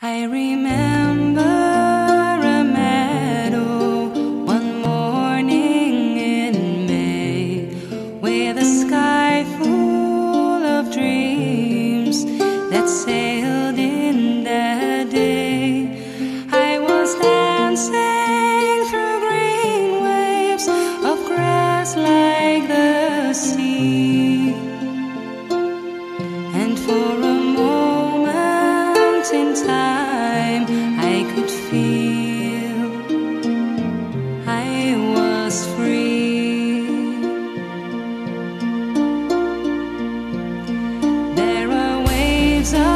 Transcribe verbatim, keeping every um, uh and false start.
I remember a meadow one morning in May, with a sky full of dreams that sailed in that day. I was dancing through green waves of grass like the sea, and for a moment in time I could feel I was free. There are waves of